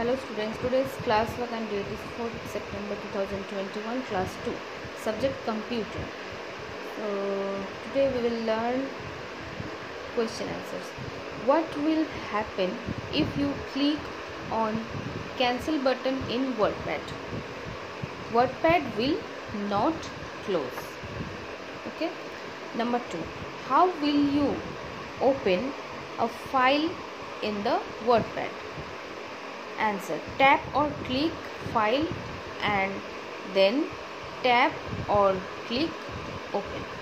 Hello students, today's class work and date is 4th September 2021, class 2, subject computer. So today we will learn question answers. What will happen if you click on cancel button in WordPad? WordPad will not close. Okay. Number 2. How will you open a file in the WordPad? Answer: tap or click file and then tap or click open.